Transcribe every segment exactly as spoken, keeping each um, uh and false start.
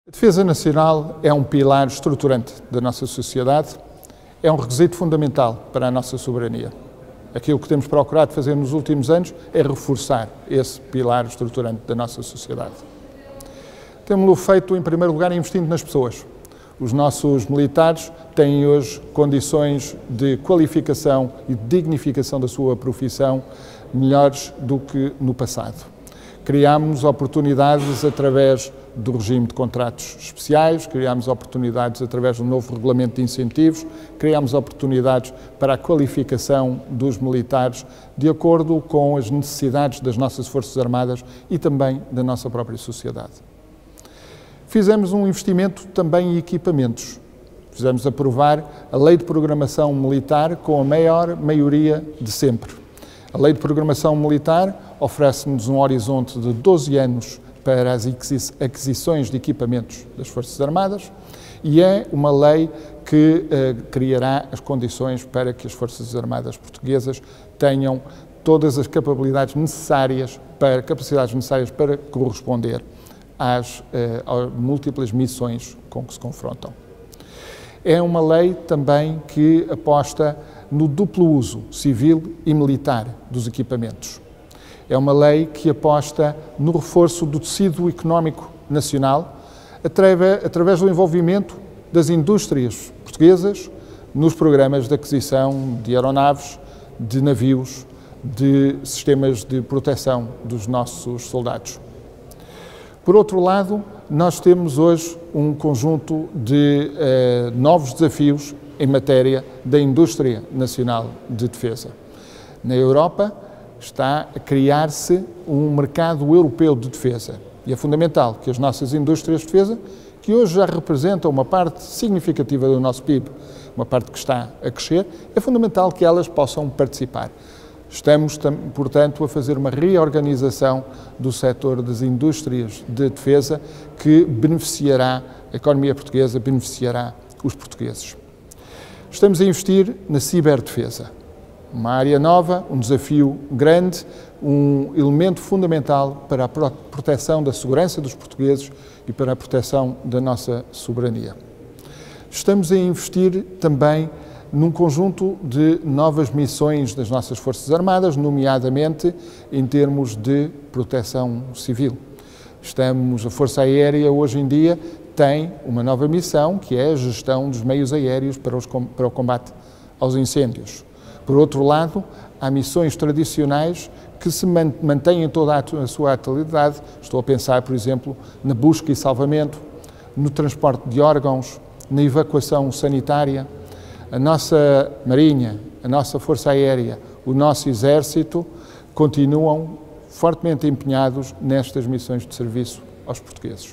A defesa nacional é um pilar estruturante da nossa sociedade, é um requisito fundamental para a nossa soberania. Aquilo que temos procurado fazer nos últimos anos é reforçar esse pilar estruturante da nossa sociedade. Temos-lo feito, em primeiro lugar, investindo nas pessoas. Os nossos militares têm hoje condições de qualificação e de dignificação da sua profissão melhores do que no passado. Criámos oportunidades através do regime de contratos especiais, criámos oportunidades através do novo regulamento de incentivos, criámos oportunidades para a qualificação dos militares de acordo com as necessidades das nossas Forças Armadas e também da nossa própria sociedade. Fizemos um investimento também em equipamentos. Fizemos aprovar a Lei de Programação Militar com a maior maioria de sempre. A Lei de Programação Militar oferece-nos um horizonte de doze anos para as aquisições de equipamentos das Forças Armadas e é uma lei que eh, criará as condições para que as Forças Armadas portuguesas tenham todas as capacidades necessárias para, capacidades necessárias para corresponder às, eh, às múltiplas missões com que se confrontam. É uma lei também que aposta no duplo uso civil e militar dos equipamentos. É uma lei que aposta no reforço do tecido económico nacional através do envolvimento das indústrias portuguesas nos programas de aquisição de aeronaves, de navios, de sistemas de proteção dos nossos soldados. Por outro lado, nós temos hoje um conjunto de eh, novos desafios em matéria da indústria nacional de defesa. Na Europa está a criar-se um mercado europeu de defesa e é fundamental que as nossas indústrias de defesa, que hoje já representam uma parte significativa do nosso P I B, uma parte que está a crescer, é fundamental que elas possam participar. Estamos, portanto, a fazer uma reorganização do setor das indústrias de defesa que beneficiará a economia portuguesa, beneficiará os portugueses. Estamos a investir na ciberdefesa, uma área nova, um desafio grande, um elemento fundamental para a proteção da segurança dos portugueses e para a proteção da nossa soberania. Estamos a investir também num conjunto de novas missões das nossas Forças Armadas, nomeadamente em termos de proteção civil. Estamos, a Força Aérea hoje em dia tem uma nova missão, que é a gestão dos meios aéreos para, os, para o combate aos incêndios. Por outro lado, há missões tradicionais que se mantêm toda a sua atualidade. Estou a pensar, por exemplo, na busca e salvamento, no transporte de órgãos, na evacuação sanitária. A nossa Marinha, a nossa Força Aérea, o nosso Exército continuam fortemente empenhados nestas missões de serviço aos portugueses.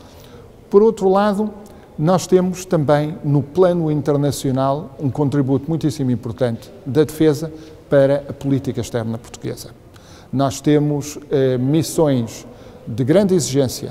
Por outro lado, nós temos também no plano internacional um contributo muitíssimo importante da defesa para a política externa portuguesa. Nós temos eh, missões de grande exigência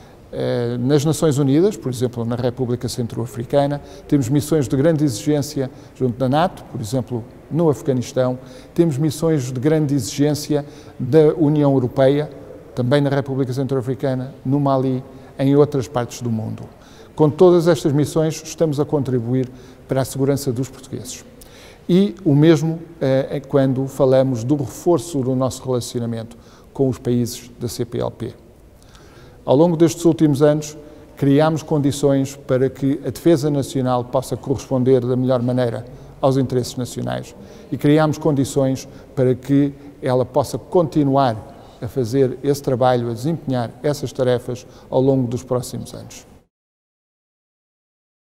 eh, nas Nações Unidas, por exemplo, na República Centro-Africana, temos missões de grande exigência junto da NATO, por exemplo, no Afeganistão, temos missões de grande exigência da União Europeia, também na República Centro-Africana, no Mali, em outras partes do mundo. Com todas estas missões, estamos a contribuir para a segurança dos portugueses. E o mesmo é quando falamos do reforço do nosso relacionamento com os países da C P L P. Ao longo destes últimos anos, criámos condições para que a defesa nacional possa corresponder da melhor maneira aos interesses nacionais e criámos condições para que ela possa continuar a fazer esse trabalho, a desempenhar essas tarefas ao longo dos próximos anos.